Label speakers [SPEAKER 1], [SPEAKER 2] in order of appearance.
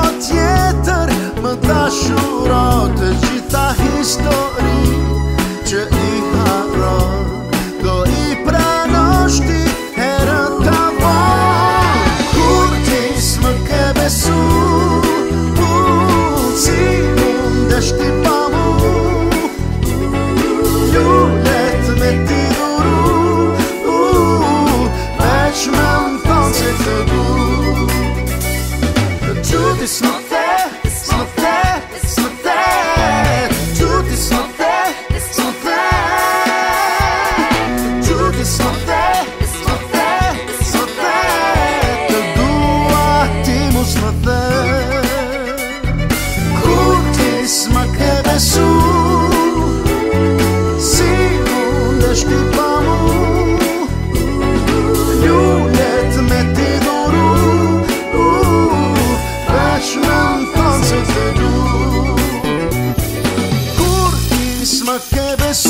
[SPEAKER 1] tjetër më dashuron të gjitha histori që I haron. Do I pranosh ti herën ta vonë, kur ti s'më ke besu, si mundesh ti pa mu, lullet me ti duru, veç me më thonë se të du. The truth is not there, it's not there, it's not there. The truth is not there, it's not there. The truth is not there, it's not there, it's not there. Të dua ti mos më the, kur ti s'ma ke besu, si mundesh ti pa mu, lullet me ti duru, veç me më thonë se të du. Kur ti s'ma ke besu,